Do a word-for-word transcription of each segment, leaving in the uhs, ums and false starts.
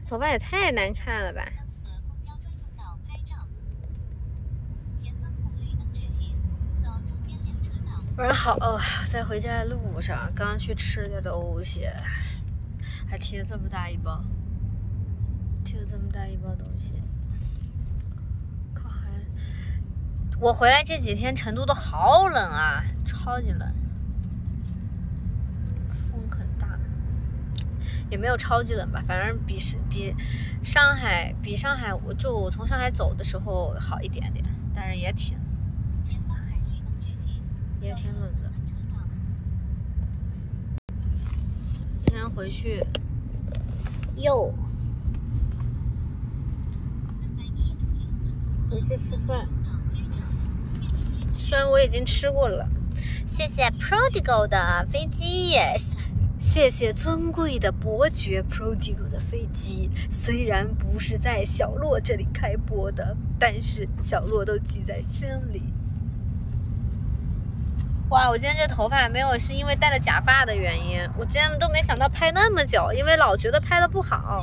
头发也太难看了吧！晚上好，哦，在回家的路上，刚去吃点东西，还提了这么大一包，提了这么大一包东西。靠，还我回来这几天，成都都好冷啊，超级冷，风很大，也没有超级冷吧，反正比是比上海比上海，我就我从上海走的时候好一点点，但是也挺也挺冷的。今天回去又回去吃饭，虽然我已经吃过了。谢谢 Prodigal 的飞机，谢谢尊贵的伯爵 Prodigal 的飞机。虽然不是在小洛这里开播的，但是小洛都记在心里。哇，我今天这头发没有是因为戴了假发的原因，我今天都没想到拍那么久，因为老觉得拍的不好。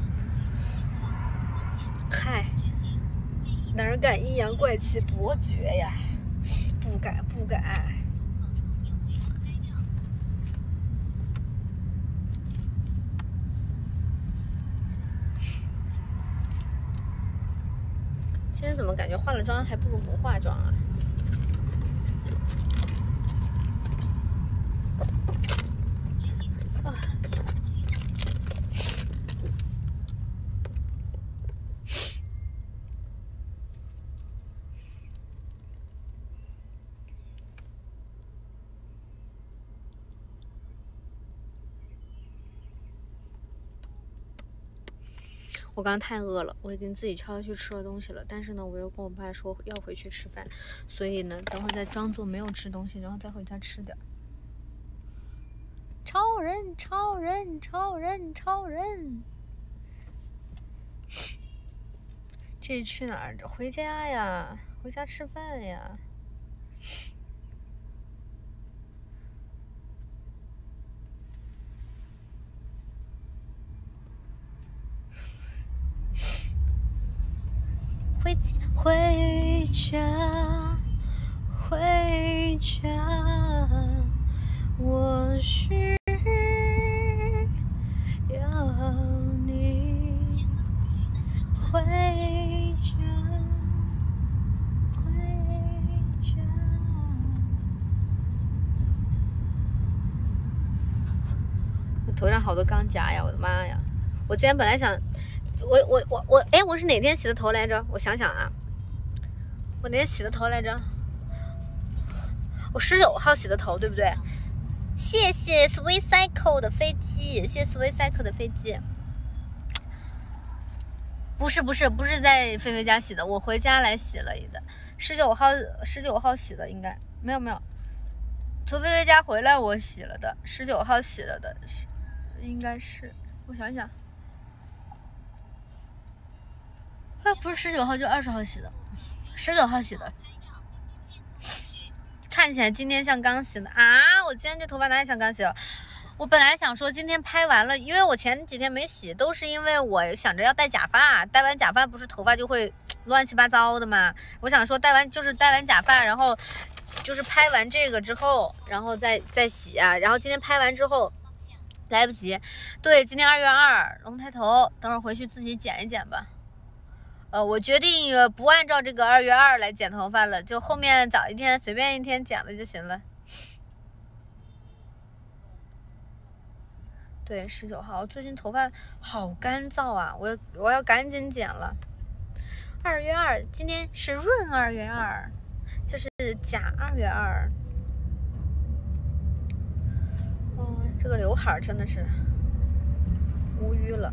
嗨，哪敢阴阳怪气伯爵呀？不敢不敢。今天怎么感觉化了妆还不如不化妆啊？啊！我刚刚太饿了，我已经自己悄悄去吃了东西了。但是呢，我又跟我爸说要回去吃饭，所以呢，等会儿再装作没有吃东西，然后再回家吃点。超人，超人，超人，超人！这是去哪儿？回家呀，回家吃饭呀。回回家，回家，我需要你。回家，回家。我头上好多钢夹呀！我的妈呀！我今天本来想。我我我我哎，我是哪天洗的头来着？我想想啊，我哪天洗的头来着？我十九号洗的头，对不对？谢谢 Sweet Cycle 的飞机，谢谢 Sweet Cycle 的飞机。不是不是不是在菲菲家洗的，我回家来洗了的。十九号十九号洗的，应该没有没有，从菲菲家回来我洗了的，十九号洗了的，应该是，我想想。哎，不是十九号就二十号洗的，十九号洗的，看起来今天像刚洗的啊！我今天这头发哪里像刚洗的？我本来想说今天拍完了，因为我前几天没洗，都是因为我想着要戴假发，戴完假发不是头发就会乱七八糟的嘛。我想说戴完就是戴完假发，然后就是拍完这个之后，然后再再洗啊。然后今天拍完之后来不及，对，今天二月二龙抬头，等会儿回去自己剪一剪吧。呃，我决定不按照这个二月二来剪头发了，就后面早一天随便一天剪了就行了。对，十九号，最近头发好干燥啊，我我要赶紧剪了。二月二，今天是闰二月二，就是甲二月二。哦，这个刘海真的是无语了。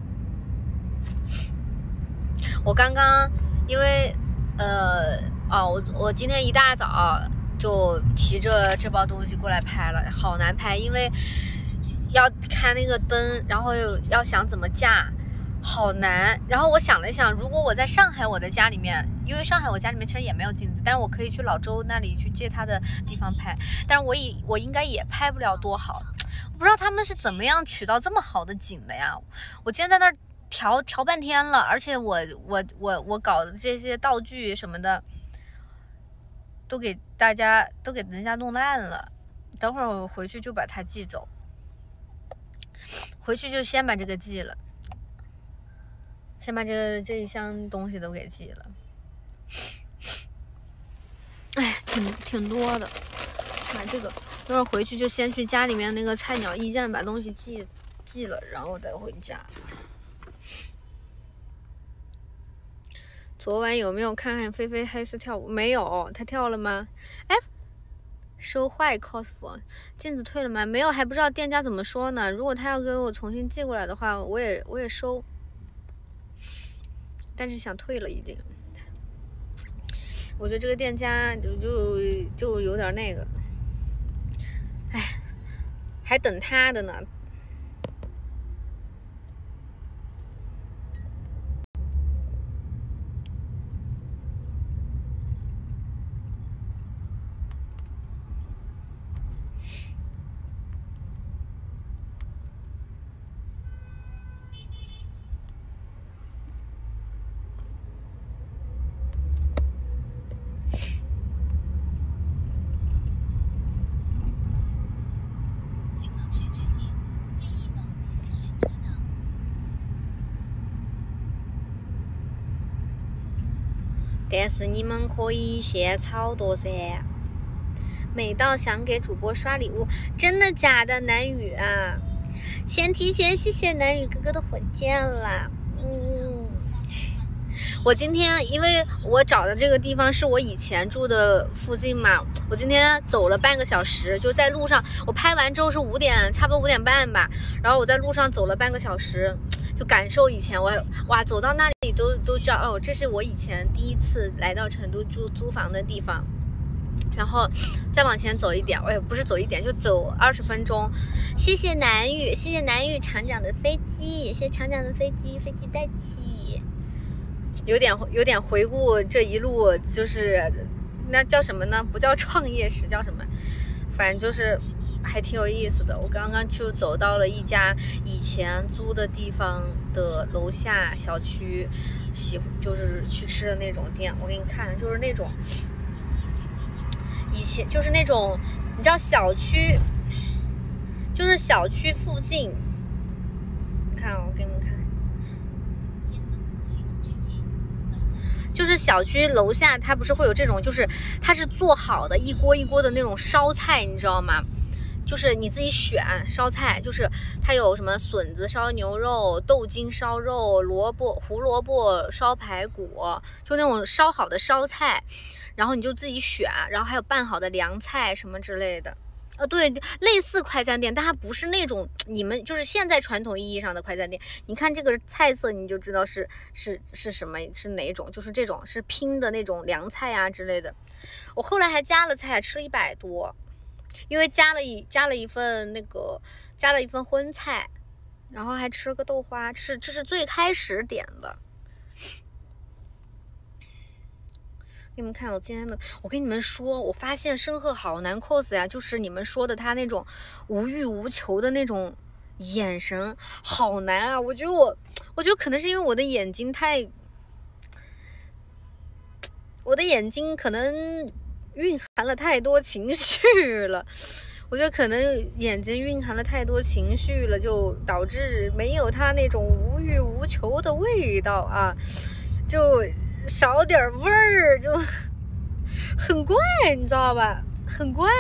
我刚刚因为呃哦，我我今天一大早就提着这包东西过来拍了，好难拍，因为要开那个灯，然后又要想怎么架，好难。然后我想了一想，如果我在上海我的家里面，因为上海我家里面其实也没有镜子，但是我可以去老周那里去借他的地方拍，但是我也我应该也拍不了多好。我不知道他们是怎么样取到这么好的景的呀。我今天在那儿调调半天了，而且我我我我搞的这些道具什么的，都给大家都给人家弄烂了。等会儿我回去就把它寄走，回去就先把这个寄了，先把这个这一箱东西都给寄了。哎，挺挺多的，买这个。等会儿回去就先去家里面那个菜鸟驿站把东西寄寄了，然后再回家。昨晚有没有看看菲菲黑丝跳舞？没有，她跳了吗？哎，收坏 cosfor 镜子退了吗？没有，还不知道店家怎么说呢。如果他要给我重新寄过来的话，我也我也收，但是想退了已经。我觉得这个店家就就就有点那个，哎，还等他的呢。但是你们可以先炒多噻。美到想给主播刷礼物，真的假的？南雨啊，先提前谢谢南雨哥哥的火箭啦。嗯，我今天因为我找的这个地方是我以前住的附近嘛，我今天走了半个小时，就在路上。我拍完之后是五点，差不多五点半吧，然后我在路上走了半个小时。就感受以前我哇走到那里都都知道哦，这是我以前第一次来到成都住租房的地方。然后再往前走一点，哎，不是走一点，就走二十分钟。谢谢南雨，谢谢南雨厂长的飞机，谢谢厂长的飞机，飞机带起。有点有点回顾这一路，就是那叫什么呢？不叫创业史，叫什么？反正就是还挺有意思的。我刚刚就走到了一家以前租的地方的楼下小区，喜就是去吃的那种店。我给你看，就是那种以前就是那种你知道小区，就是小区附近。你看啊，我给你们看，就是小区楼下它不是会有这种，就是它是做好的一锅一锅的那种烧菜，你知道吗？就是你自己选烧菜，就是它有什么笋子烧牛肉、豆筋烧肉、萝卜胡萝卜烧排骨，就那种烧好的烧菜，然后你就自己选，然后还有拌好的凉菜什么之类的。呃，对，类似快餐店，但它不是那种你们就是现在传统意义上的快餐店。你看这个菜色，你就知道是是是什么，是哪种，就是这种是拼的那种凉菜啊之类的。我后来还加了菜，吃了一百多。因为加了一加了一份那个加了一份荤菜，然后还吃个豆花，是这是最开始点的。给你们看我今天的，我跟你们说，我发现申鹤好难 cos 呀，就是你们说的他那种无欲无求的那种眼神，好难啊！我觉得我，我觉得可能是因为我的眼睛太，我的眼睛可能蕴含了太多情绪了，我觉得可能眼睛蕴含了太多情绪了，就导致没有它那种无欲无求的味道啊，就少点味儿，就很怪，你知道吧？很怪。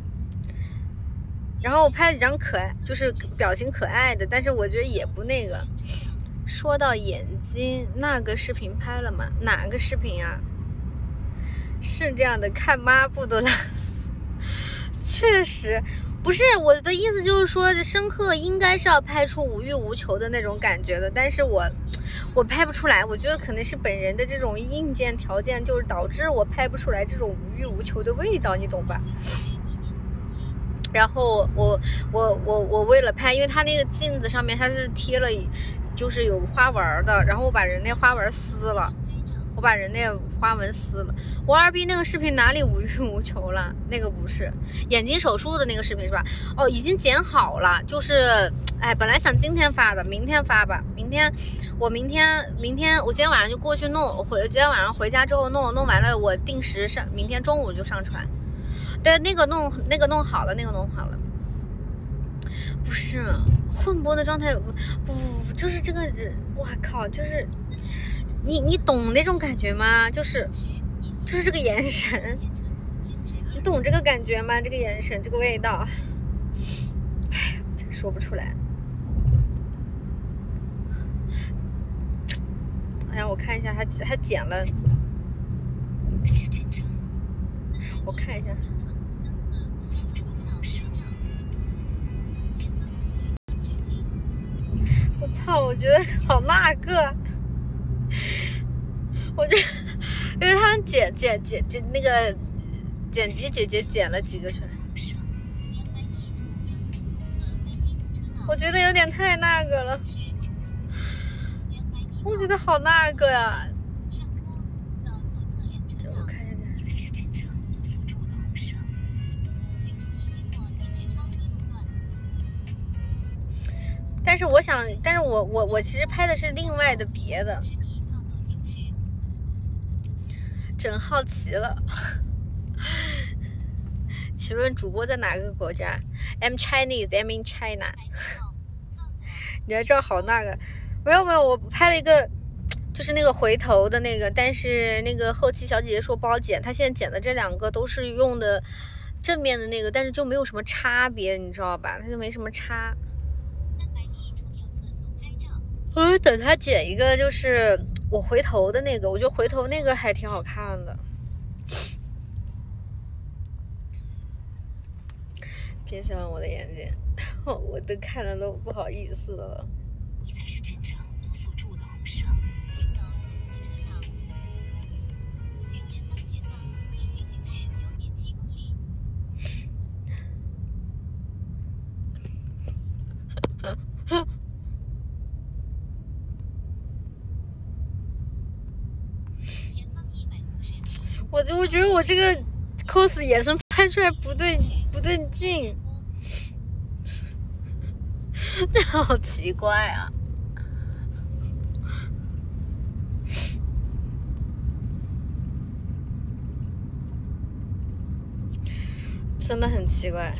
然后我拍了几张可爱，就是表情可爱的，但是我觉得也不那个。说到眼睛，那个视频拍了吗？哪个视频啊？是这样的，看抹布都拉死，确实不是我的意思，就是说申鹤应该是要拍出无欲无求的那种感觉的，但是我我拍不出来，我觉得可能是本人的这种硬件条件，就是导致我拍不出来这种无欲无求的味道，你懂吧？然后我我我我为了拍，因为它那个镜子上面它是贴了，就是有花纹的，然后我把人那花纹撕了。 我把人那个花纹撕了。我二逼那个视频哪里无欲无求了？那个不是眼睛手术的那个视频是吧？哦，已经剪好了，就是哎，本来想今天发的，明天发吧。明天我明天明天我今天晚上就过去弄，回今天晚上回家之后弄弄完了，我定时上，明天中午就上传。对，那个弄那个弄好了，那个弄好了。不是混播的状态，不不不，就是这个人，我靠，就是你你懂那种感觉吗？就是就是这个眼神，你懂这个感觉吗？这个眼神，这个味道，哎，说不出来。哎呀，我看一下他他剪了，我看一下。我操！我觉得好那个，我觉得因为他们剪剪剪剪那个剪辑姐姐剪了几个出来，我觉得有点太那个了，我觉得好那个呀。我看一下，但是我想，但是我我我其实拍的是另外的别的，真好奇了。请问主播在哪个国家 ？I'm Chinese, I'm in China 。你还知道好那个？没有没有，我拍了一个，就是那个回头的那个，但是那个后期小姐姐说不好剪，她现在剪的这两个都是用的正面的那个，但是就没有什么差别，你知道吧？它就没什么差。我等她剪一个，就是我回头的那个，我觉得回头那个还挺好看的。别喜欢我的眼睛，我都看的都不好意思了。你才是真正我所住的红绳。我就我觉得我这个 cos 眼神拍出来不对不对劲，这好奇怪啊！真的很奇怪。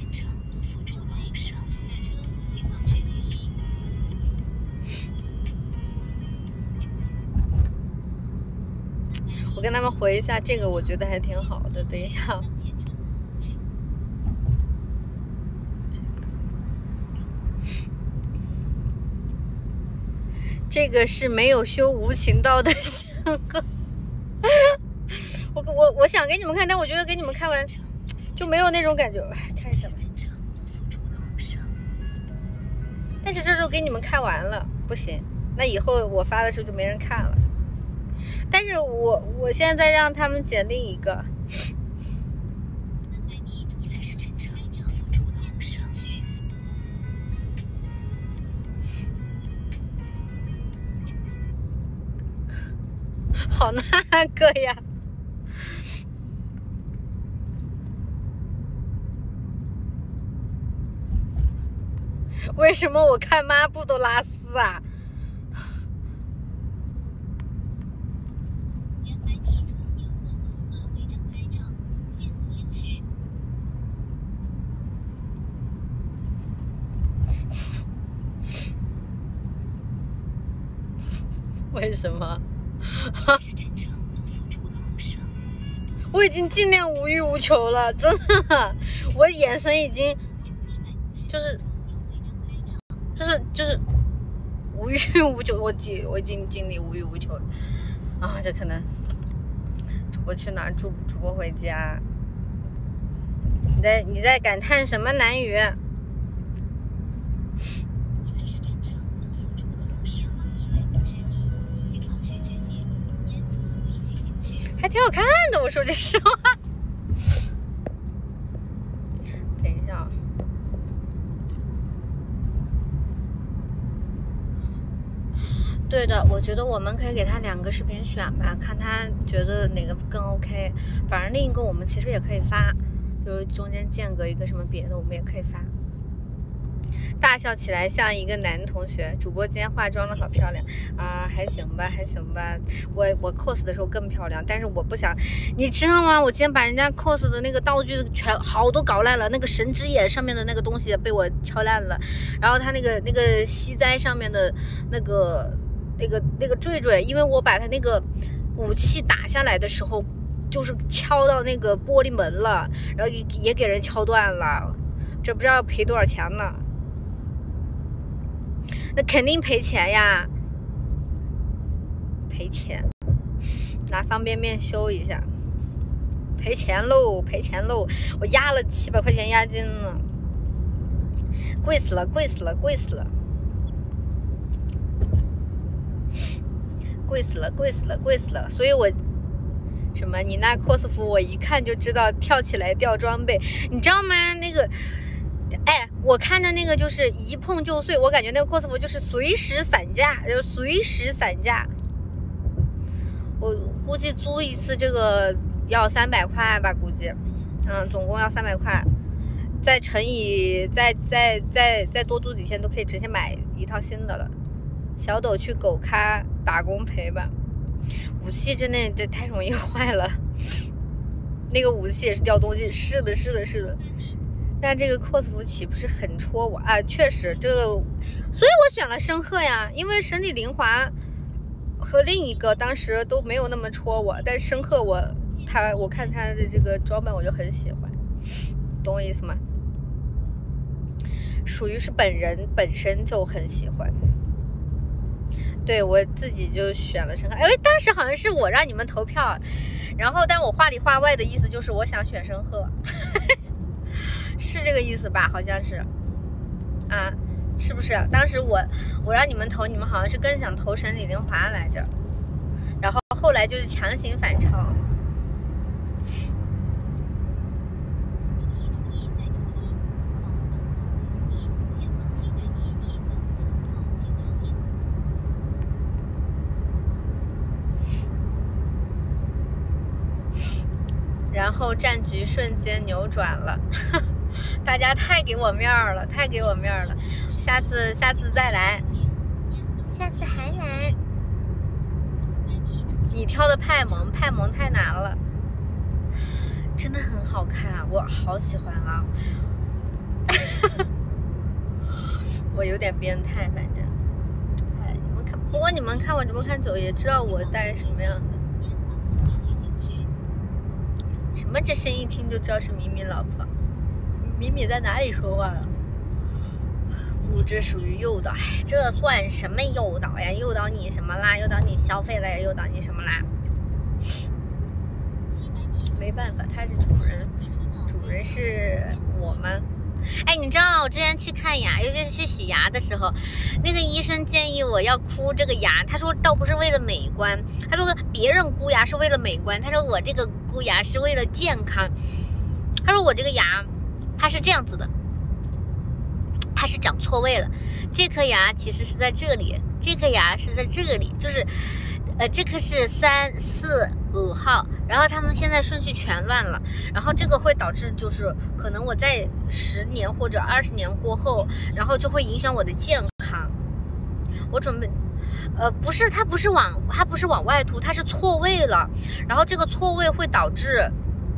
我跟他们回一下，这个我觉得还挺好的。等一下，这个是没有修无情道的香哥。我我我想给你们看，但我觉得给你们看完就没有那种感觉。看一下吧。但是这都给你们看完了，不行，那以后我发的时候就没人看了。但是我我现在让他们剪另一个，好那个呀！为什么我看抹布都拉丝啊？为什么？我已经尽量无欲无求了，真的，我眼神已经就是就是就是无欲无求，我尽我已经尽力无欲无求了啊！这可能主播去哪儿？主主播回家。你在你在感叹什么南语？还挺好看的，我说句实话。等一下，对。 对的，我觉得我们可以给他两个视频选吧，看他觉得哪个更 OK。反正另一个我们其实也可以发，就是中间间隔一个什么别的，我们也可以发。大笑起来像一个男同学，主播今天化妆的好漂亮啊，还行吧，还行吧。我我 cos 的时候更漂亮，但是我不想，你知道吗？我今天把人家 cos 的那个道具全好都搞烂了，那个神之眼上面的那个东西被我敲烂了，然后他那个那个西哉上面的那个那个那个坠坠，因为我把他那个武器打下来的时候，就是敲到那个玻璃门了，然后也也给人敲断了，这不知道赔多少钱呢。那肯定赔钱呀，赔钱，拿方便面修一下，赔钱喽，赔钱喽！我压了七百块钱押金呢，贵死了，贵死了，贵死了，贵死了，贵死了，贵死了！所以我什么，你那 cos 服我一看就知道跳起来掉装备，你知道吗？那个。哎，我看着那个就是一碰就碎，我感觉那个 cos 服就是随时散架，就随时散架。我估计租一次这个要三百块吧，估计，嗯，总共要三百块，再乘以再再再再多租几天都可以直接买一套新的了。小抖去狗咖打工赔吧，武器真的这太容易坏了，那个武器也是掉东西，是的，是的，是的。但这个 cos 服岂不是很戳我啊？确实，这个，所以我选了申鹤呀，因为神里灵华和另一个当时都没有那么戳我，但申鹤我他我看他的这个装扮我就很喜欢，懂我意思吗？属于是本人本身就很喜欢，对我自己就选了申鹤，因为当时好像是我让你们投票，然后但我话里话外的意思就是我想选申鹤。是这个意思吧？好像是，啊，是不是？当时我我让你们投，你们好像是更想投神李玲华来着，然后后来就是强行反超。然后战局瞬间扭转了。大家太给我面儿了，太给我面儿了，下次下次再来，下次还来。你挑的派蒙，派蒙太难了，真的很好看，我好喜欢啊！我有点变态，反正，哎，你们看，不过你们看我直播看久也知道我带什么样的。什么？这声音一听就知道是米米老婆。米米在哪里说话了？不，这属于诱导。哎，这算什么诱导呀？诱导你什么啦？诱导你消费了呀？诱导你什么啦？没办法，他是主人，主人是我们。哎，你知道我之前去看牙，尤其是去洗牙的时候，那个医生建议我要箍这个牙，他说倒不是为了美观，他说别人箍牙是为了美观，他说我这个箍牙是为了健康，他说我这个牙。它是这样子的，它是长错位了。这颗牙其实是在这里，这颗牙是在这里，就是，呃，这颗是三四五号，然后他们现在顺序全乱了，然后这个会导致就是可能我在十年或者二十年过后，然后就会影响我的健康。我准备，呃，不是，它不是往它不是往外凸，它是错位了，然后这个错位会导致。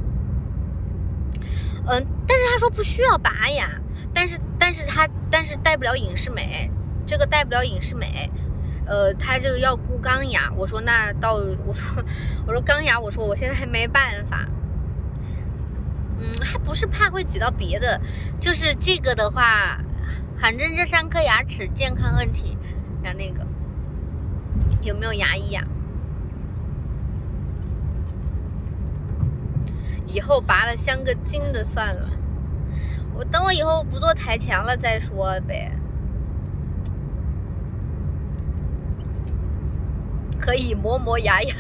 嗯，但是他说不需要拔牙，但是但是他但是带不了隐适美，这个带不了隐适美，呃，他这个要箍钢牙，我说那到我说我说钢牙，我说我现在还没办法，嗯，还不是怕会挤到别的，就是这个的话，反正这三颗牙齿健康问题，然后那个有没有牙医呀？以后拔了镶个金的算了，我等我以后不做台墙了再说呗。可以磨磨牙牙。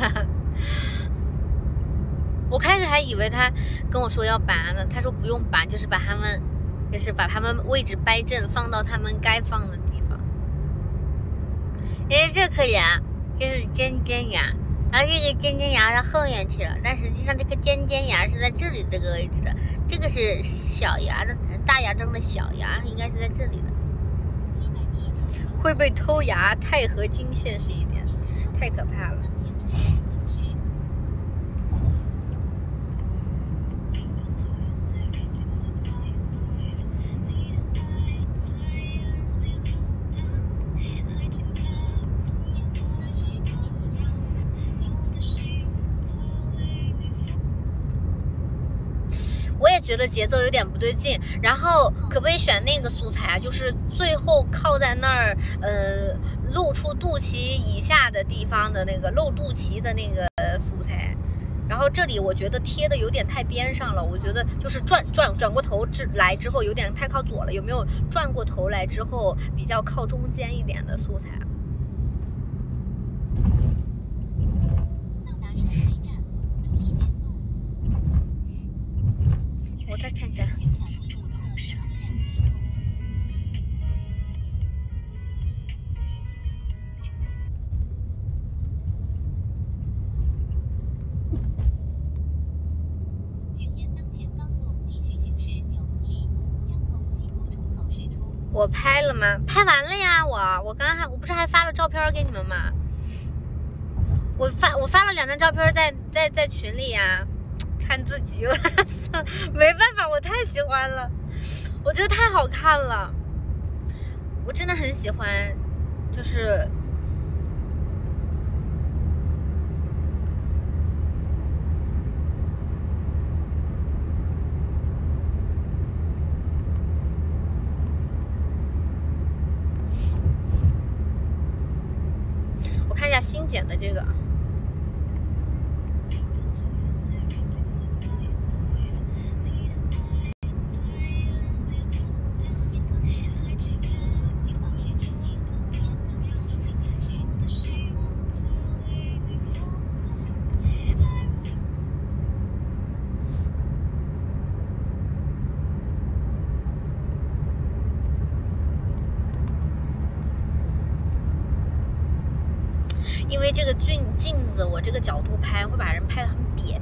我开始还以为他跟我说要拔呢，他说不用拔，就是把他们，就是把他们位置掰正，放到他们该放的地方。 哎，这颗牙这是尖尖牙，然后这个尖尖牙在后面去了，但实际上这颗尖尖牙是在这里这个位置的，这个是小牙的大牙中的小牙，应该是在这里的。会被偷牙，钛合金现实一点，太可怕了。我也觉得节奏有点不对劲，然后可不可以选那个素材啊？就是最后靠在那儿，呃，露出肚脐以下的地方的那个露肚脐的那个素材。然后这里我觉得贴的有点太边上了，我觉得就是转转转过头之来之后有点太靠左了，有没有转过头来之后比较靠中间一点的素材？我再看一下。我拍了吗？拍完了呀，我我刚刚还我不是还发了照片给你们吗？我发我发了两张照片在在在群里呀，看自己有点色，没办法，我太喜欢了，我觉得太好看了，我真的很喜欢，就是。看一下新剪的这个，因为这个镜镜子，我这个角度拍会把人拍得很扁。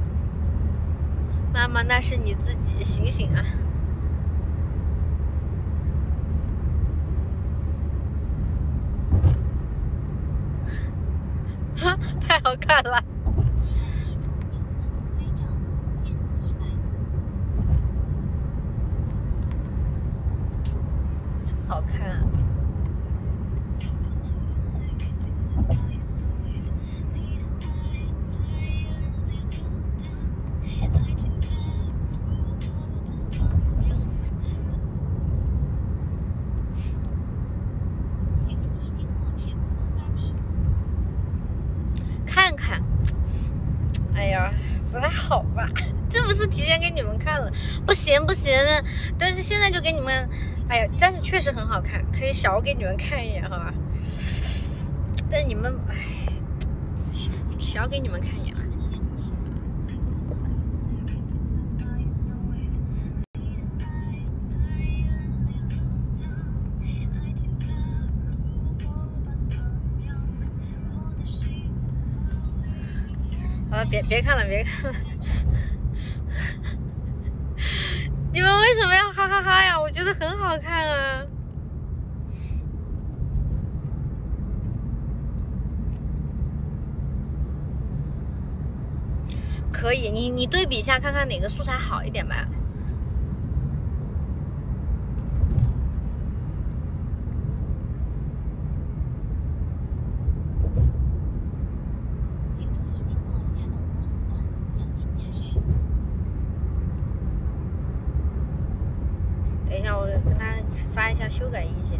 妈妈，那是你自己，醒醒啊！太好看了。真好看啊。看看，哎呀，不太好吧？这不是提前给你们看了，不行不行，但是现在就给你们，哎呀，但是确实很好看，可以少给你们看一眼，好吧？但是你们，哎，少给你们看一眼啊。好了，别别看了，别看了。你们为什么要哈哈哈呀？我觉得很好看啊。可以，你你对比一下，看看哪个素材好一点吧。等一下，我跟他发一下修改意见。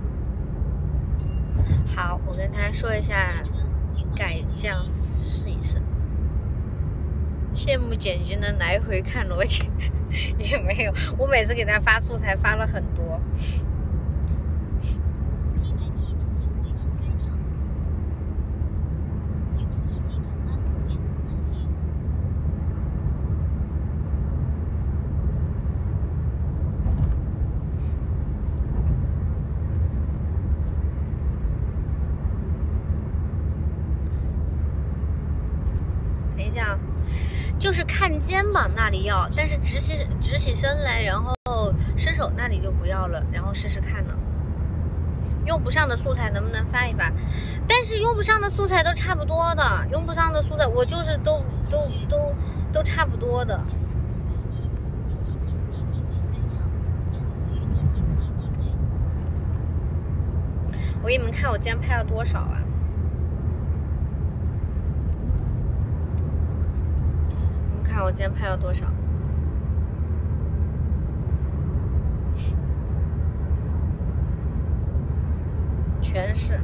好，我跟他说一下，改这样试一试。羡慕简直能来回看逻辑，也没有。我每次给他发素材发了很多。 就是看肩膀那里要，但是直起直起身来，然后伸手那里就不要了，然后试试看呢。用不上的素材能不能发一发？但是用不上的素材都差不多的，用不上的素材我就是都都都都差不多的。我给你们看我今天拍了多少啊？你们看我今天拍了多少？全是，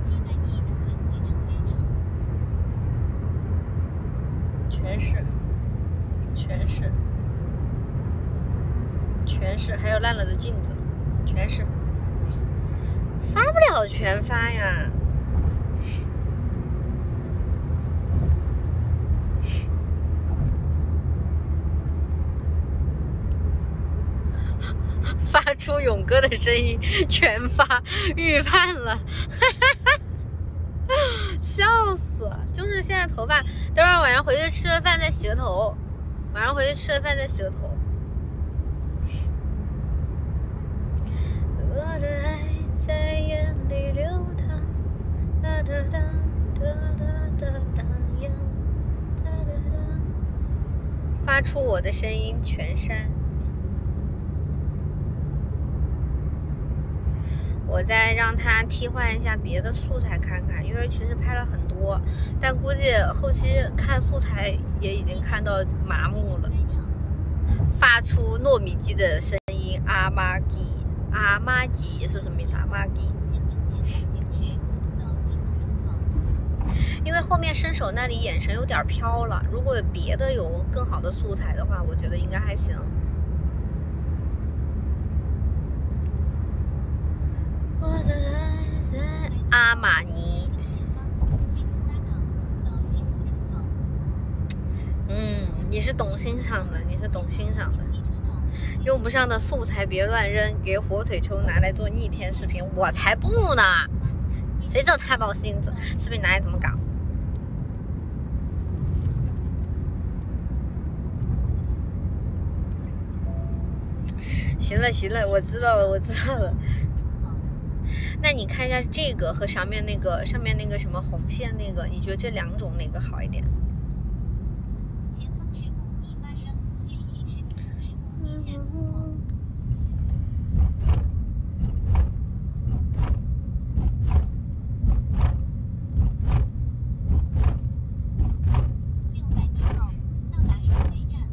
全是，全是，全是，还有烂了的镜子，全是。发不了全发呀。发出勇哥的声音，全发预判了，笑死！就是现在头发，等会儿晚上回去吃了饭再洗个头，晚上回去吃了饭再洗个头。我的爱在眼里流淌，哒哒哒哒哒哒哒呀，哒哒哒。发出我的声音，全删。我再让他替换一下别的素材看看，因为其实拍了很多，但估计后期看素材也已经看到麻木了。发出糯米鸡的声音，阿玛吉，阿玛吉是什么意思？阿玛吉。因为后面伸手那里眼神有点飘了，如果别的有更好的素材的话，我觉得应该还行。我的爱在阿玛尼。嗯，你是懂欣赏的，你是懂欣赏的。用不上的素材别乱扔，给火腿抽拿来做逆天视频，我才不呢！谁知道他把我视频视频拿来怎么搞？行了行了，我知道了，我知道了。那你看一下这个和上面那个上面那个什么红线那个，你觉得这两种哪个好一点？前方事故已发生，建议实行事故逆线通过。六百米后到达收费站。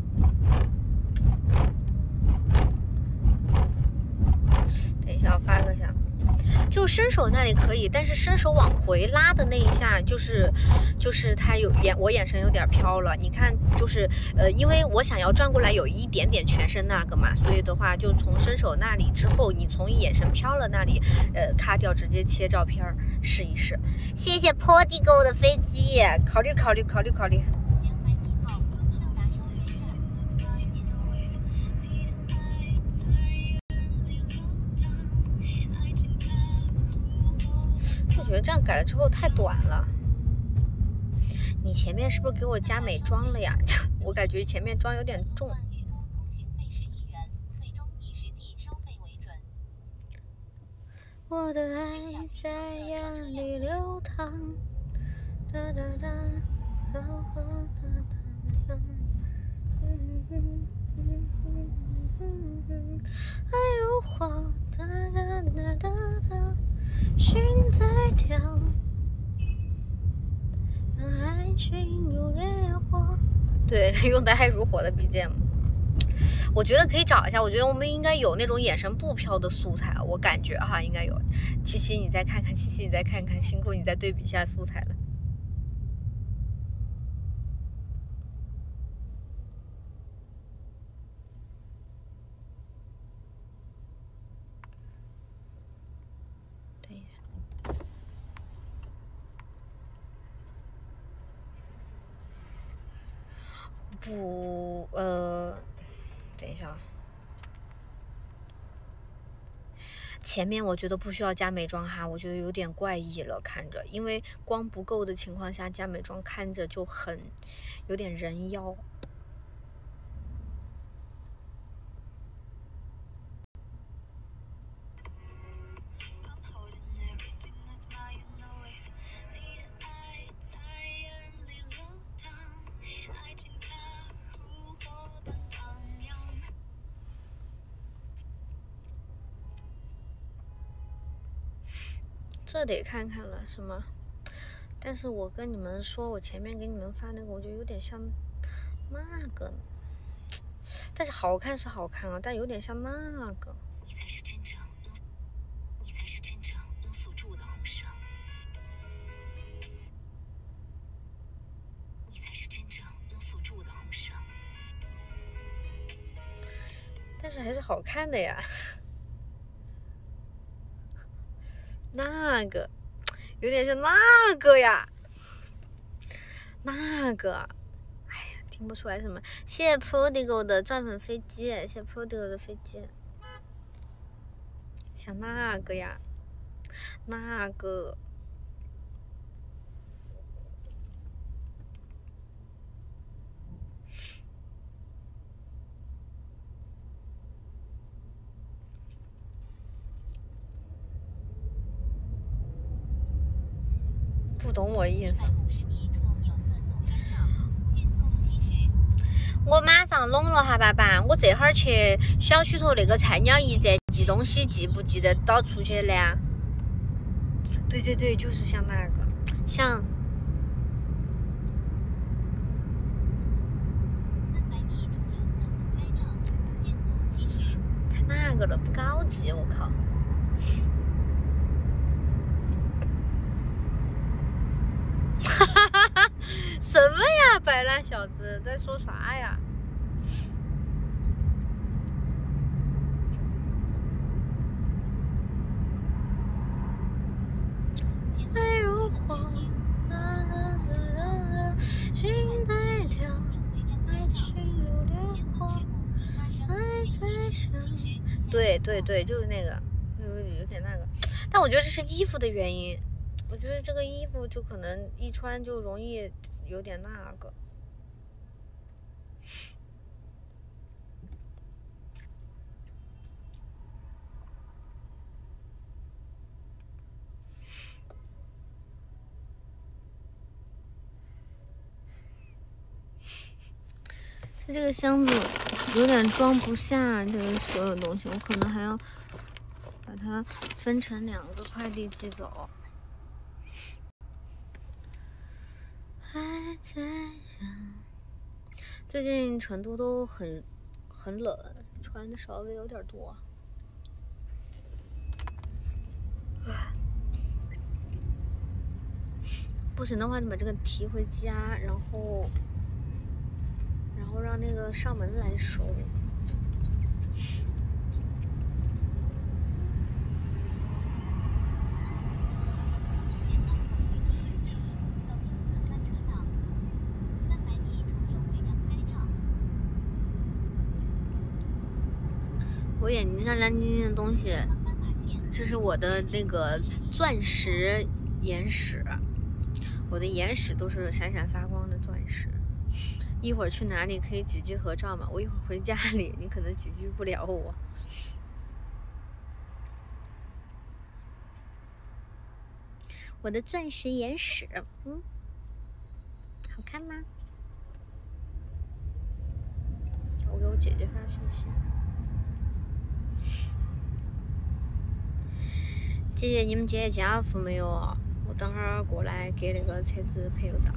等一下，我发个下。就伸手那里可以，但是伸手往回拉的那一下，就是就是他有眼我眼神有点飘了。你看，就是呃，因为我想要转过来有一点点全身那个嘛，所以的话就从伸手那里之后，你从眼神飘了那里，呃，卡掉直接切照片试一试。谢谢 Portigo 的飞机，考虑考虑考虑考虑。我觉得这样改了之后太短了。你前面是不是给我加美妆了呀？我感觉前面妆有点重。我的爱在眼里流淌，哒哒哒，哒哒哒，爱如火，哒哒哒哒哒。心在跳，让爱情如烈火。对，用的爱如火的 B G M， 我觉得可以找一下。我觉得我们应该有那种眼神不飘的素材，我感觉哈应该有。七七，你再看看，七七你再看看，辛苦你再对比一下素材了。不，呃，等一下，前面我觉得不需要加美妆哈，我觉得有点怪异了，看着，因为光不够的情况下加美妆，看着就很有点人妖。 这得看看了，是吗？但是我跟你们说，我前面给你们发那个，我觉得有点像那个，但是好看是好看啊，但有点像那个。 你才是真正，你才是真正能锁住我的红绳。你才是真正能锁住我的红绳。 但是还是好看的呀。那个有点像那个呀，那个，哎呀，听不出来什么。谢谢 Prodigal 的钻粉飞机，谢谢 Prodigal 的飞机，像那个呀，那个。不懂我意思。我马上弄了哈，爸爸，我这会儿去小区头那个菜鸟驿站寄东西，寄不寄得到出去呢？对对对，就是像那个，像。太那个了，不高级，我靠！哈哈哈哈！什么呀，白烂小子在说啥呀？爱如火，心在跳，爱情如烈火，爱在烧。对对对，就是那个，有有点那个，但我觉得这是衣服的原因。我觉得这个衣服就可能一穿就容易有点那个。这个箱子有点装不下这个所有东西，我可能还要把它分成两个快递寄走。还在想，最近成都都很很冷，穿的稍微有点多。不行的话，你把这个提回家，然后。然后让那个上门来收。我眼睛上亮晶晶的东西，这是我的那个钻石眼屎，我的眼屎都是闪闪发光的钻石。一会儿去哪里可以举举合照吗？我一会儿回家里，你可能举举不了我。我的钻石眼屎，嗯，好看吗？我给我姐姐发信息。姐姐，你们今天家户没有？我等会儿过来给那个车子拍个照。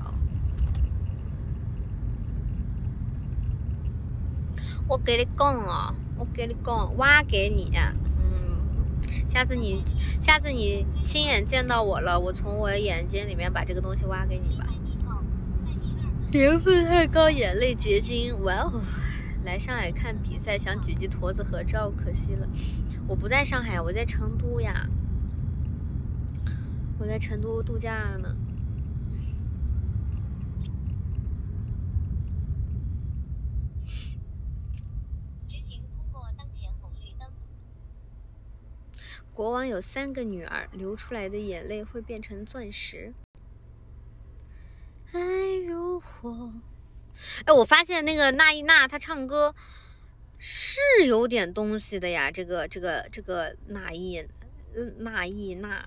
我给你讲啊，我给你讲，娃给你，嗯，下次你下次你亲眼见到我了，我从我眼睛里面把这个东西挖给你吧。盐分太高，眼泪结晶，哇哦！来上海看比赛，想举起坨子合照，可惜了，我不在上海，我在成都呀，我在成都度假呢。国王有三个女儿，流出来的眼泪会变成钻石。爱如火。哎，我发现那个那依娜她唱歌是有点东西的呀，这个这个这个那依，嗯，那依娜。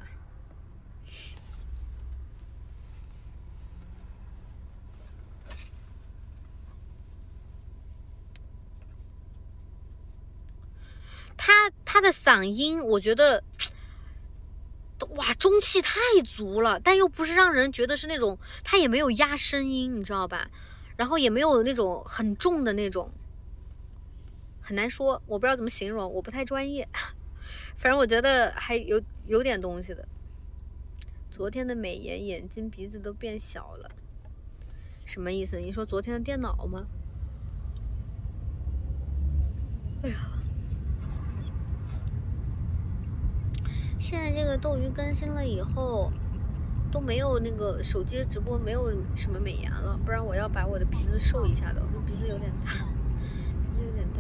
他他的嗓音，我觉得，哇， 中气太足了，但又不是让人觉得是那种，它也没有压声音，你知道吧？然后也没有那种很重的那种，很难说，我不知道怎么形容，我不太专业。反正我觉得还有有点东西的。昨天的美颜，眼睛鼻子都变小了，什么意思？你说昨天的电脑吗？哎呀，现在这个斗鱼更新了以后，都没有那个手机直播，没有什么美颜了，不然我要把我的鼻子瘦一下的，我鼻子有点大，鼻子有点大。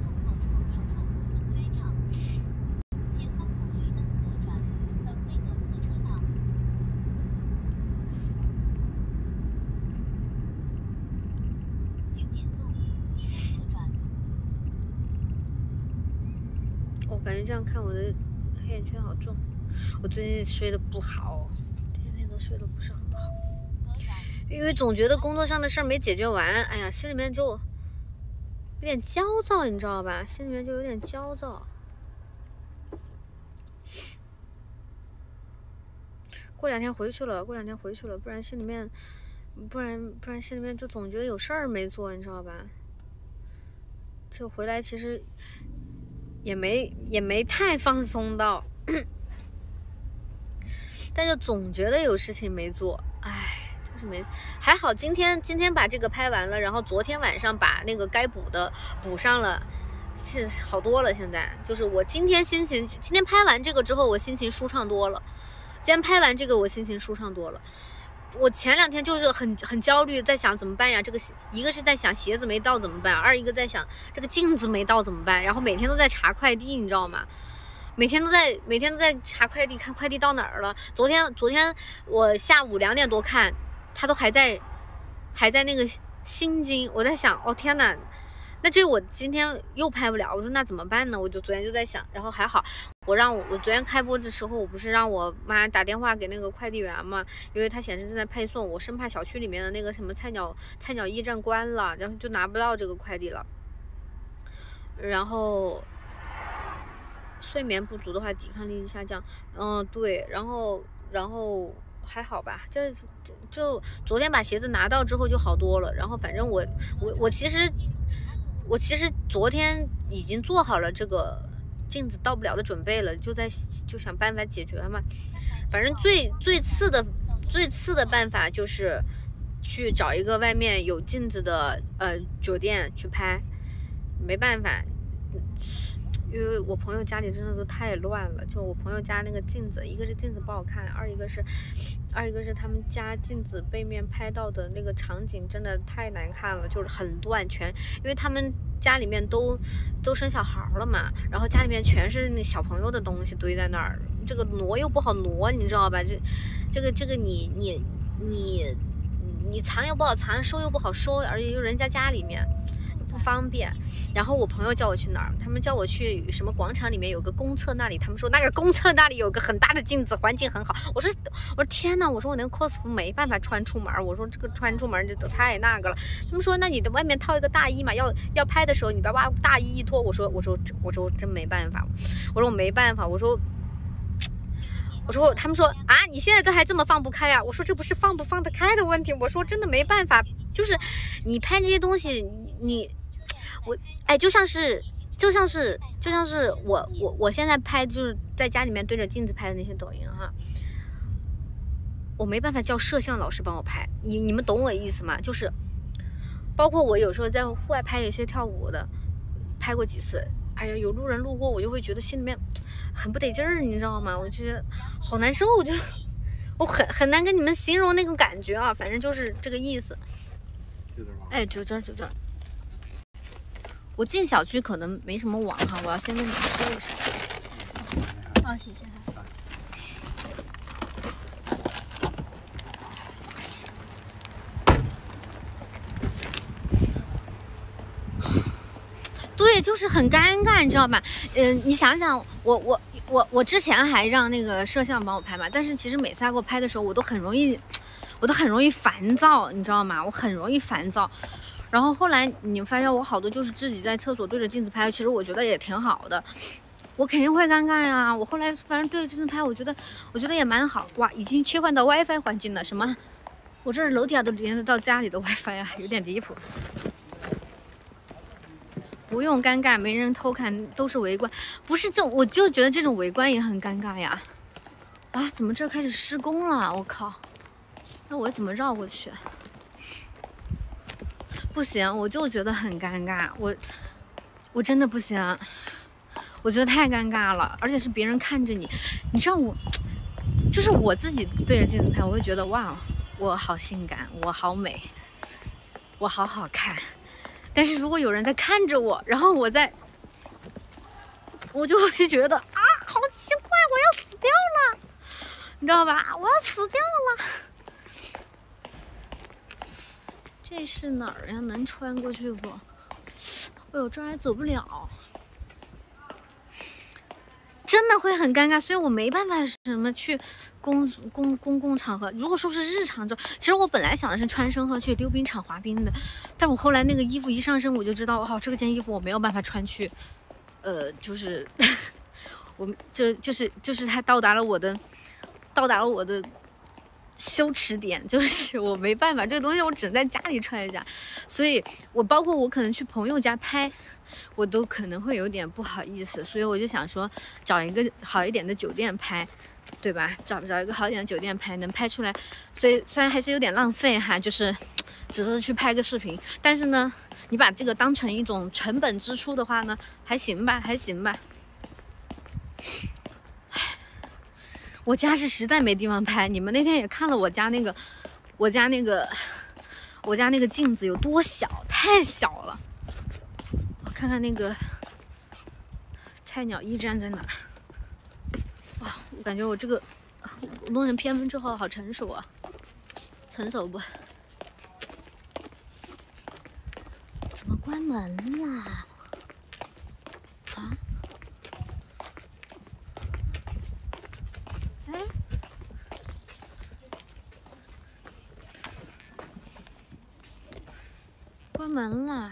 我感觉这样看我的黑眼圈好重，我最近睡得不好，天天都睡得不是很好，因为总觉得工作上的事儿没解决完，哎呀，心里面就有点焦躁，你知道吧？心里面就有点焦躁。过两天回去了，过两天回去了，不然心里面，不然不然心里面就总觉得有事儿没做，你知道吧？就回来其实也没也没太放松到，但就总觉得有事情没做，唉，就是没还好。今天今天把这个拍完了，然后昨天晚上把那个该补的补上了，是好多了。现在就是我今天心情，今天拍完这个之后，我心情舒畅多了。今天拍完这个，我心情舒畅多了。我前两天就是很很焦虑，在想怎么办呀？这个一个是在想鞋子没到怎么办，二一个在想这个镜子没到怎么办。然后每天都在查快递，你知道吗？每天都在每天都在查快递，看快递到哪儿了。昨天昨天我下午两点多看，他都还在还在那个新津。我在想，哦天哪，那这我今天又拍不了。我说那怎么办呢？我就昨天就在想，然后还好。我让我我昨天开播的时候，我不是让我妈打电话给那个快递员嘛，因为他显示正在配送，我生怕小区里面的那个什么菜鸟菜鸟驿站关了，然后就拿不到这个快递了。然后睡眠不足的话，抵抗力下降。嗯，对，然后然后还好吧，就就昨天把鞋子拿到之后就好多了。然后反正我我我其实我其实昨天已经做好了这个镜子到不了的准备了，就在就想办法解决嘛。反正最最次的最次的办法就是去找一个外面有镜子的呃酒店去拍，没办法，因为我朋友家里真的都太乱了。就我朋友家那个镜子，一个是镜子不好看，二一个是二一个是他们家镜子背面拍到的那个场景真的太难看了，就是很乱，全因为他们家里面都都生小孩了嘛，然后家里面全是那小朋友的东西堆在那儿，这个挪又不好挪，你知道吧？这这个这个你你你你藏又不好藏，收又不好收，而且又人家家里面不方便。然后我朋友叫我去哪儿？他们叫我去什么广场里面有个公厕那里，他们说那个公厕那里有个很大的镜子，环境很好。我说我说天哪！我说我那个 cos 服没办法穿出门，我说这个穿出门就太那个了。他们说那你的外面套一个大衣嘛，要要拍的时候你把把大衣一脱。我说我说我说真没办法，我说我没办法，我说。我说，他们说啊，你现在都还这么放不开啊？我说这不是放不放得开的问题，我说真的没办法，就是你拍这些东西，你我哎，就像是就像是就像是我我我现在拍就是在家里面对着镜子拍的那些抖音哈，我没办法叫摄像老师帮我拍，你你们懂我意思吗？就是包括我有时候在户外拍一些跳舞的，拍过几次。哎呀，有路人路过，我就会觉得心里面很不得劲儿，你知道吗？我觉得好难受，我就我很很难跟你们形容那种感觉啊，反正就是这个意思。 就这儿吗？ 哎，就这儿就这儿。我进小区可能没什么网哈，我要先跟你们说一声。哦，谢谢。对，就是很尴尬，你知道吧？嗯、呃，你想想，我我我我之前还让那个摄像帮我拍嘛，但是其实每次他给我拍的时候，我都很容易，我都很容易烦躁，你知道吗？我很容易烦躁。然后后来你发现我好多就是自己在厕所对着镜子拍，其实我觉得也挺好的。 我肯定会尴尬呀。我后来反正对着镜子拍，我觉得我觉得也蛮好。哇，已经切换到 WiFi 环境了，什么？我这楼底下都连得到家里的 WiFi 啊，有点离谱。不用尴尬，没人偷看都是围观，不是这，我就觉得这种围观也很尴尬呀。啊，怎么这开始施工了？我靠！那我怎么绕过去？不行，我就觉得很尴尬，我我真的不行，我觉得太尴尬了，而且是别人看着你，你知道我，就是我自己对着镜子拍，我会觉得哇，我好性感，我好美，我好好看。但是如果有人在看着我，然后我在，我就会觉得啊，好奇怪，我要死掉了，你知道吧？我要死掉了。这是哪儿呀？能穿过去不？哎呦，这儿还走不了，真的会很尴尬，所以我没办法什么去公公公共场合。如果说是日常中，其实我本来想的是穿生和去溜冰场滑冰的，但我后来那个衣服一上身，我就知道，哦，这个件衣服我没有办法穿去，呃，就是我就就是就是它到达了我的，到达了我的。羞耻点就是我没办法，这个东西我只能在家里穿一下，所以我包括我可能去朋友家拍，我都可能会有点不好意思，所以我就想说找一个好一点的酒店拍，对吧？找找一个好一点的酒店拍，能拍出来，所以虽然还是有点浪费哈，就是只是去拍个视频，但是呢，你把这个当成一种成本支出的话呢，还行吧，还行吧。我家是实在没地方拍，你们那天也看了我家那个，我家那个，我家那个镜子有多小，太小了。我看看那个菜鸟驿站在哪儿？哇，我感觉我这个我弄成偏分之后好成熟啊，成熟不？怎么关门啦？啊？哎，关门了。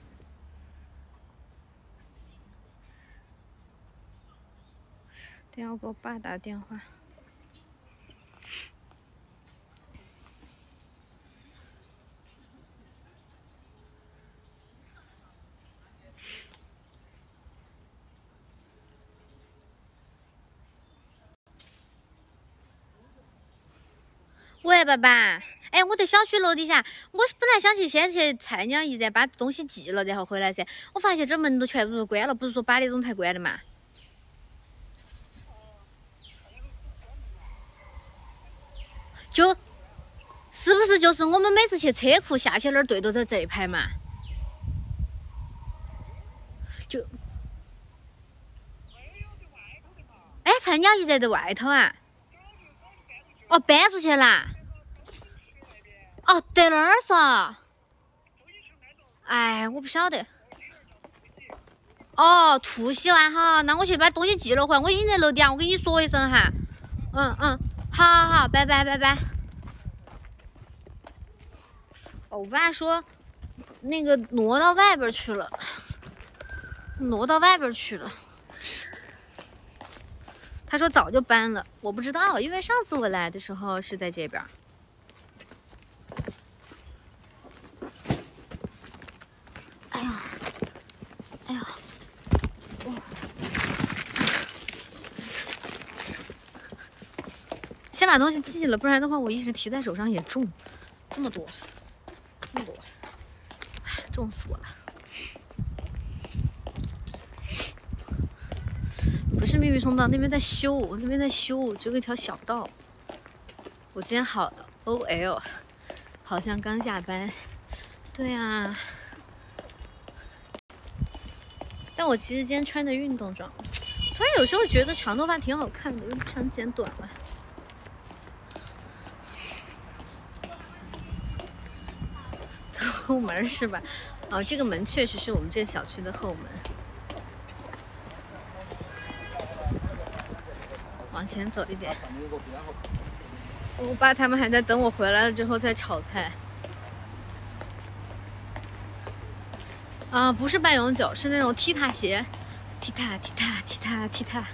等下我给我爸打电话。喂，爸爸，哎，我在小区楼底下，我本来想去先去菜鸟驿站把东西寄了，然后回来噻。我发现这门都全部都关了，不是说八点钟才关的嘛？就是不是就是我们每次去车库下去那儿对着这这一排嘛？就，哎，菜鸟驿站在外头啊？哦，搬出去啦？哦，在那儿嗦。哎，我不晓得。哦，突袭完好，那我去把东西寄了回来。我已经在楼底下，我跟你说一声哈。嗯嗯，好好好，拜拜拜拜。哦，我爸说那个挪到外边去了，挪到外边去了。他说早就搬了，我不知道，因为上次我来的时候是在这边。哎呀，哎呀，哦，先把东西寄了，不然的话我一直提在手上也重，这么多，这么多，重死我了。不是秘密通道，那边在修，那边在修，只有一条小道。我今天好 O L， 好像刚下班。对啊，但我其实今天穿的运动装，突然有时候觉得长头发挺好看的，又不想剪短了。走后门是吧？哦，这个门确实是我们这个小区的后门。往前走一点。我爸他们还在等我回来了之后再炒菜。啊，不是半永久，是那种踢踏鞋， 踢踏踢踏踢踏踢踏。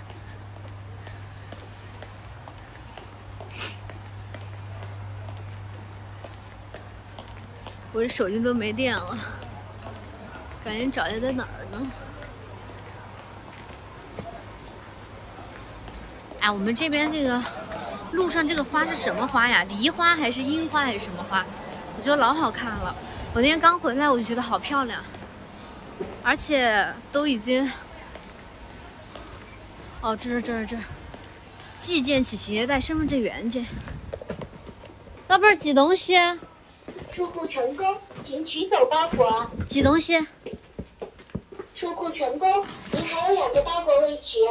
我这手机都没电了，赶紧找一下在哪儿呢？哎，我们这边这个路上这个花是什么花呀？梨花还是樱花还是什么花？我觉得老好看了。我那天刚回来，我就觉得好漂亮，而且都已经……哦，这儿这儿这儿，寄件起携带身份证原件。老板儿寄东西。 出库成功，请取走包裹。 寄东西。 出库成功，您还有两个包裹未取。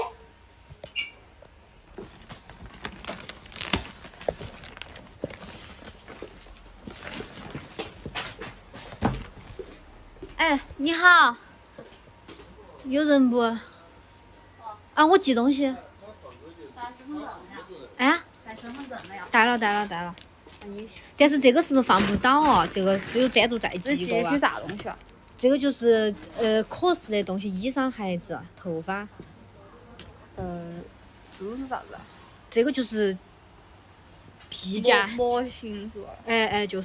哎，你好，有人不？啊，我寄东西。哎？ 带身份证没有？ 带了，带了，带了。但是这个是不是放不到哦？这个只有单独再寄一个吧？ 这些啥东西啊？ 这个就是呃可视的东西，衣裳、鞋子、头发。 呃，这是啥子啊？ 这个就是皮夹。 模型是吧？ 哎哎，就是。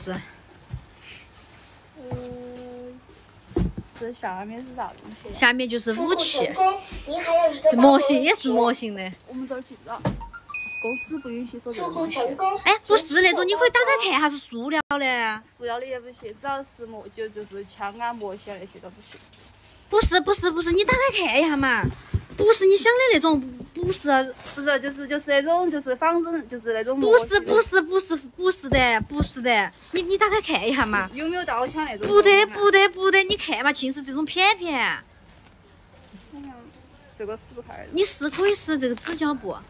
嗯，这下面是啥东西？ 下面就是武器。 您还有一个模型也是模型的。 我们这儿记不到。公司不允许收这出个东西。 库成功。 哎，不是那种，你可以打开看，它是塑料的。 塑料的也不行，只要是模就就是枪啊、模型那些都不行。 不是不是不是，你打开看一下嘛。不是你想的那种，不是不是就是就是那种就是仿真就是那种。 不是不是不是不是的不是的，你你打开看一下嘛。 有没有刀枪那种？ 不得不得不得，你看嘛，尽是这种片片。 嗯，这个撕不开。 你试可以试这个纸胶布。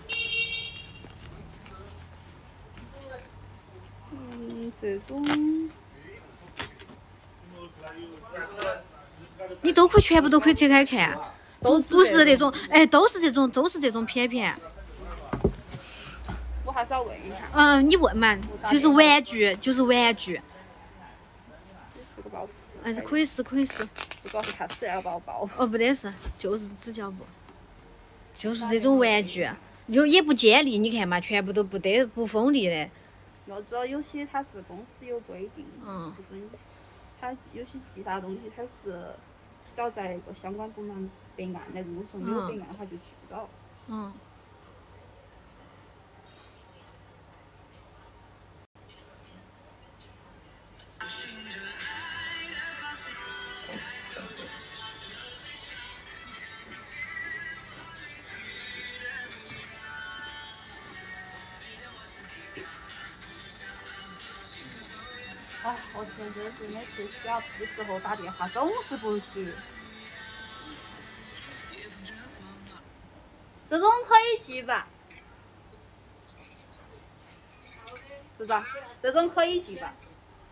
嗯，这种。 你都可以全部都可以拆开看，不不是那种，哎，都是这种，都是这种片片。 我还是要问一下。 嗯，你问嘛，就是玩具，就是玩具。 这个不好撕。 还是可以撕，可以撕。 主要是太适合包包。 哦，不得是，就是纸胶布，就是这种玩具，又也不尖利，你看嘛，全部都不得不锋利的。 要知道有些它是公司有规定， 嗯， 就是它有些寄啥东西，它是只要在一个相关部门备案的，如果说没有备案，它就寄不到。 嗯。 哎，我真的是每次需要的时候打电话总是不接。这种可以寄吧？是吧？这种可以寄吧？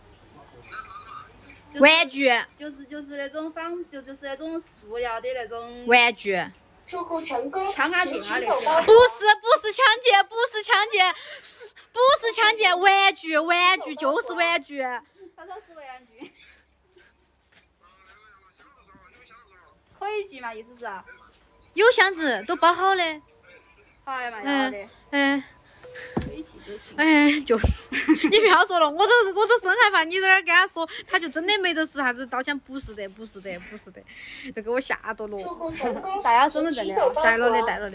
玩具。 就是就是那种仿就就是那种塑料的那种玩具。 出库成功， 枪啊、剑啊那些。 不是不是抢劫，不是抢劫，不是抢劫，玩具玩具就是玩具。 他说是玩具。可以寄嘛？意思是？ 有箱子都包好的。 好的嘛，好的。 嗯。 可以寄就行。 哎，就是，你不要说了，我都我都生害怕你在那儿跟他说，他就真的没得是啥子刀枪，不是的，不是的，不是的，都给我吓到了。 出库成功， 带了身份证的， 带了的，带了的。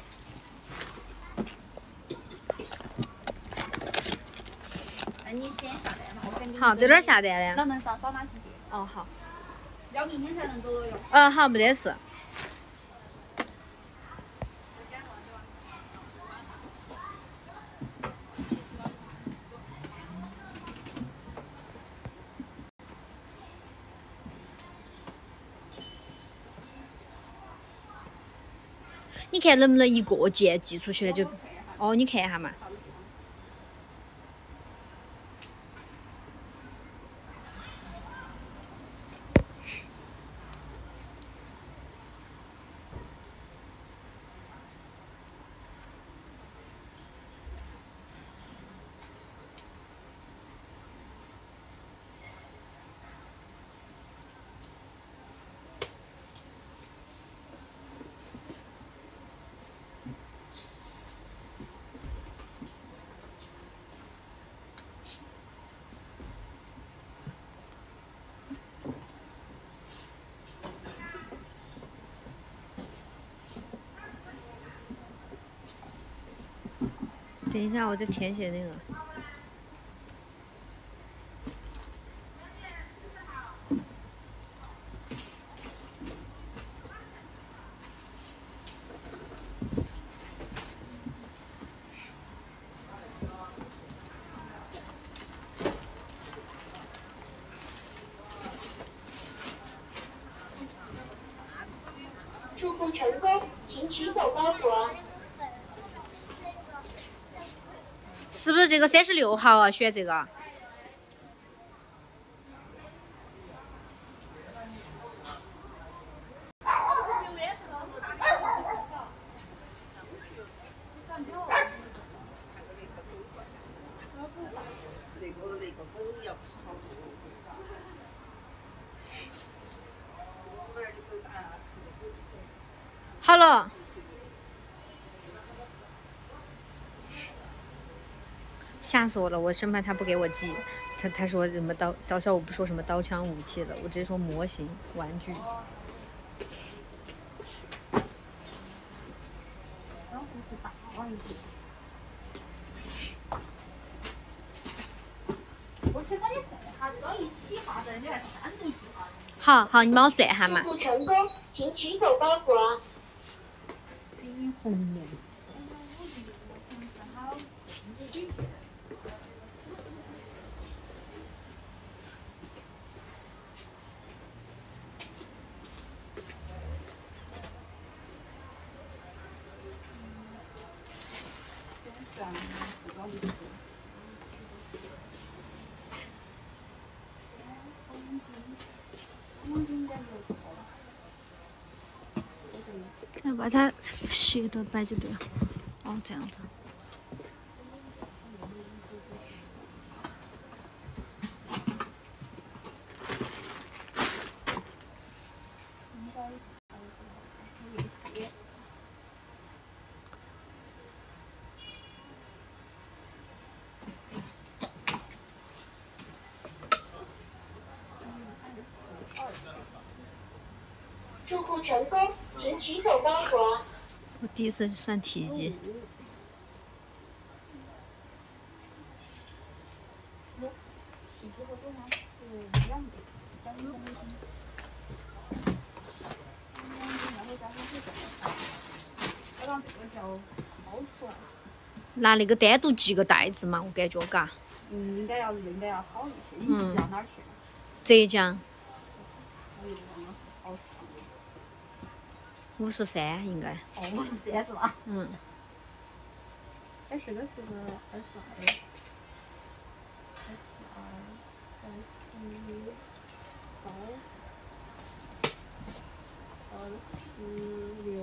那你先下单嘛，我给你。 好，在哪儿下单的？ 脑门上扫码去点。 哦，好。 要明天才能走了哟。 嗯，好，没得事。你看能不能一个件寄出去的就？哦，你看一下嘛。 等一下，我再填写那个。 出库成功，请取走包裹。 是不是这个三十六号啊？选这个。好了。吓死我了！我生怕他不给我寄，他他说什么刀早上我不说什么刀枪武器的，我直接说模型玩具。好好，你帮我算一下嘛。 出库成功，请取走包裹。 深红的。要把它写的白就对了。哦，这样子。 出库成功，请取走包裹。 我第一次算体积。拿那个单独系个袋子嘛，我感觉嘎。 嗯，应该要应该要好一些。你是讲哪儿去？ 浙江。五十三应该。 哦，五十三是吧？ 嗯。 哎，这个是二十二，二十二，二十三，二十六。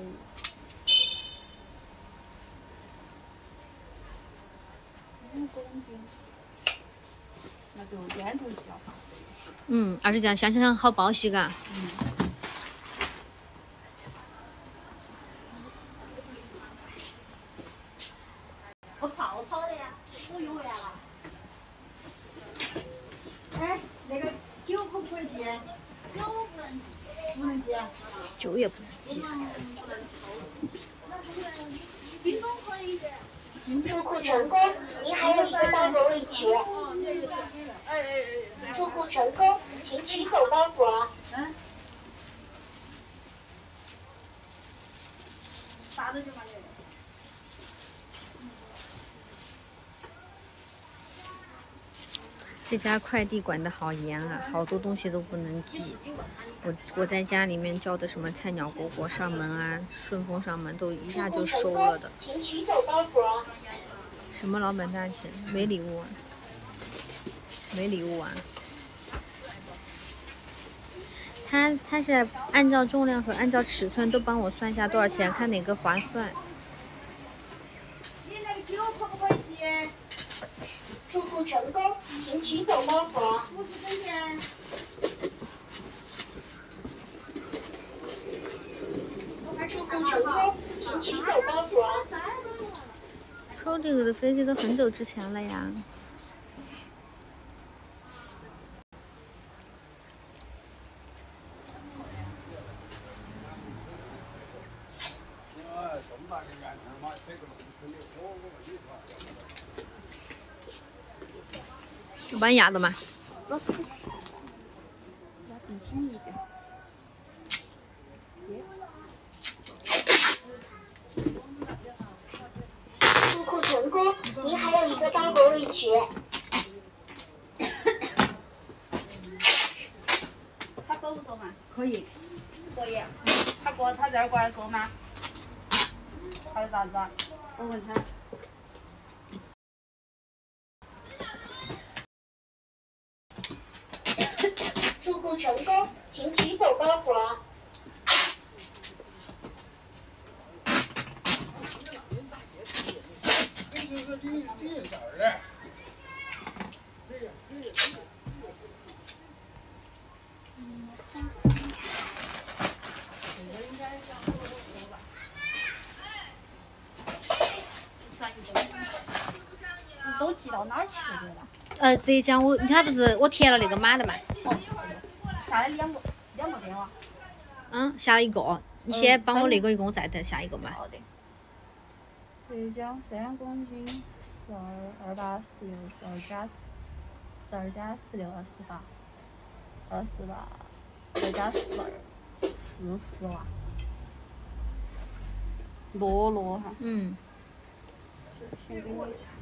五公斤，那就单独要放。 嗯，而且这样想想好包洗嘎。 嗯。 我泡泡的呀，我用完了。哎，那个酒可不可以寄？酒不能，不能寄。 酒也不能寄。 京东可以。出库成功，您还有一个包裹未取。出库成功，请取走包裹。嗯。 打的就把这个。 这家快递管得好严啊，好多东西都不能寄。我我在家里面叫的什么菜鸟裹裹上门啊，顺丰上门都一下就收了的。 请取走包裹。 什么老板大钱？没礼物啊？没礼物啊？他他是按照重量和按照尺寸都帮我算一下多少钱，看哪个划算。 你那个酒可不可以寄？出库成功，请取走包裹。五十分钱。出库成功，请取走包裹。 抽这个的飞机都很久之前了呀。 我帮你压着嘛。 老子。压冰箱里边。 出库成功，您还有一个包裹未取。 他收不收嘛？ 可以。 可以。他过他这儿过来收吗？还是咋子啊？ 我问他。 出库成功，请取走包裹。 就是绿绿色的，这个这个这个。嗯，这个应该让我说吧。 啥意思？都寄到哪儿去了？ 呃，浙江我你看不是我填了那个码的嘛？ 哦，下来两个两个电话。 嗯，下了一个，你先帮我那个一个，我再等下一个嘛。 好的。浙江三公斤，十二二八十六，十二加十二加十六二十八，二十八，再加十二，四十万。罗罗哈。 嗯。 先给我一下。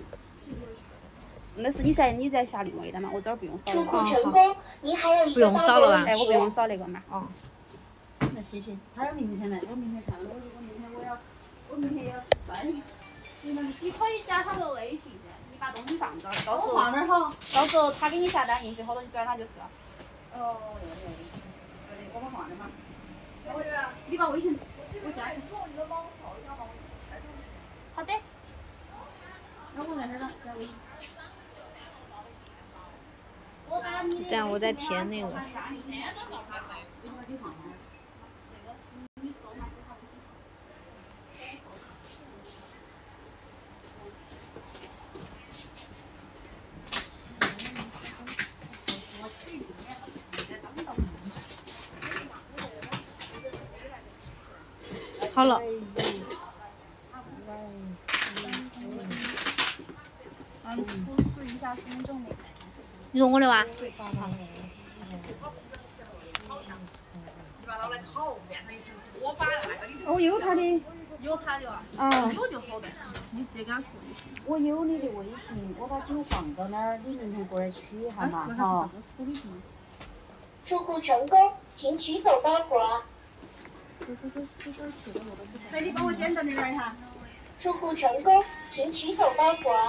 那是你在你在下另外的嘛？我这儿不用扫。 出库成功，您还有一个包裹未取。 哎，我不用扫那个嘛。 哦。 那谢谢。还有明天呢，我明天看了，我如果明天我要，我明天要翻译。 你们你可以加他的微信噻，你把东西放这儿，到时候放哪儿好？ 到时候他给你下单，运费好多你转他就是了。 哦，对对对，我们放的嘛。我你把微信，我加你做，你们帮我扫一下吧。 好的。 那我在这儿呢，加微信。 等下我再填那个。 好了。 嗯，出示一下身份证明。 你说我的哇？ 我有他的。 有他的啊？ 啊。 有就好的，你直接给他说就行。 我有你的微信，我把酒放到那儿，你明天过来取一下嘛，好。 出库成功，请取走包裹。 哎，你帮我简单的点一下。 出库成功，请取走包裹。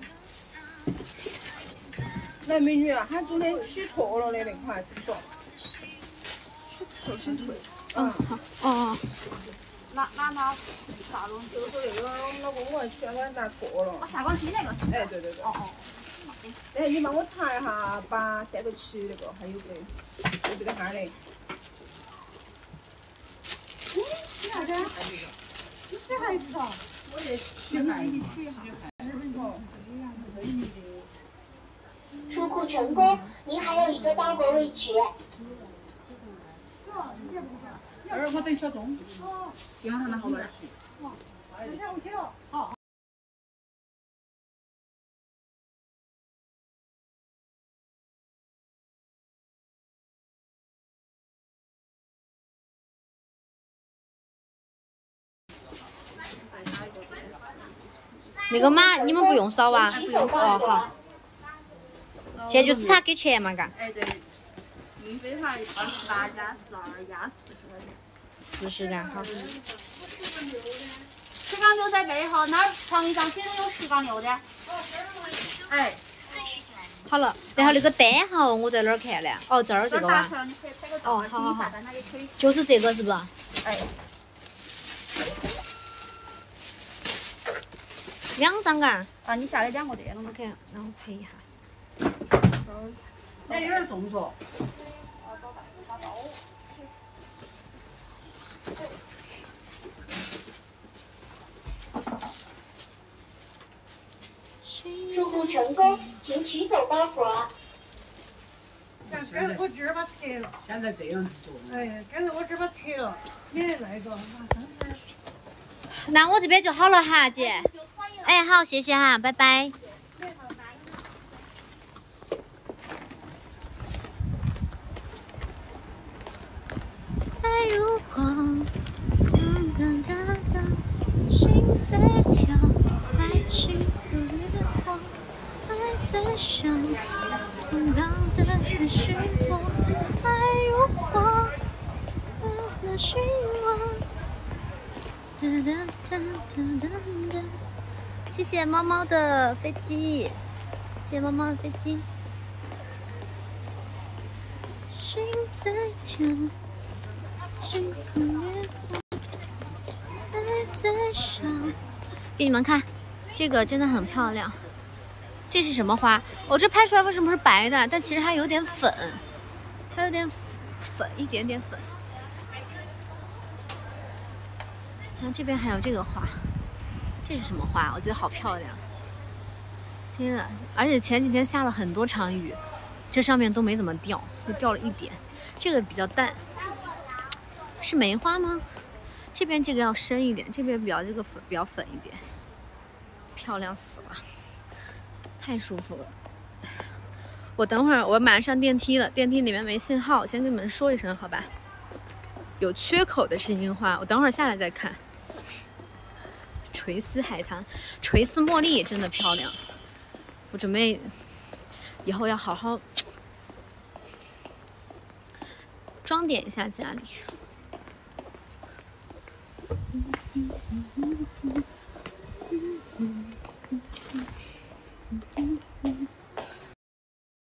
来，美女，他昨天取错了的那块，是不是？手心腿。 嗯，好。哦哦。 拿拿拿啥东西？ 就是说那个老公我取了，他拿错了。 我下关机那个。 哎，对对对。 哦哦。 哎，你帮我查一下八三个区那个还有没？有这个号的。 你啥子？你这孩子啊？ 我也取孩子。 出库成功，您还有一个包裹未取。 二，我等小钟。哦。电话拿好了。 哦。等下我去了。好。 那个码你们不用扫哇？ 不用哦， 好。现在就只差给钱嘛，嘎。 哎，对。运费哈，二十八加十二加四十块钱。 四十嘎，好。 十杠六在背后，那儿床椅上写的有十杠六的。哎。 好了，然后那个单号我在哪儿看呢？哦，这儿这个哇。 哦， 好好好。就是这个是不？ 哎。 两张嘎？ 啊，你下来两个这了 ？OK，那我配一下。 哎，有点重嗦。 出库成功，请取走包裹。 刚才我这儿把拆了。 现在这样子做。 哎，刚才我这儿把拆了，你的那个拿身份。 那我这边就好了哈，姐。哎，好，谢谢哈，拜拜。爱如火，哒哒哒，心在跳，爱情如烈火，爱在烧，碰到的人是我，爱如火，热了心窝。哒哒哒哒哒哒。谢谢猫猫的飞机，谢谢猫猫的飞机。心在跳，心如烈火，爱在烧。给你们看，这个真的很漂亮。这是什么花？我、哦、这拍出来为什么是白的？但其实它有点粉，它有点粉，一点点粉。然后这边还有这个花。这是什么花？我觉得好漂亮，真的！而且前几天下了很多场雨，这上面都没怎么掉，就掉了一点。这个比较淡，是梅花吗？这边这个要深一点，这边比较这个粉比较粉一点，漂亮死了，太舒服了。我等会儿我马上上电梯了，电梯里面没信号，先跟你们说一声好吧？有缺口的是樱花，我等会儿下来再看。垂丝海棠，垂丝茉莉也真的漂亮。我准备以后要好好装点一下家里。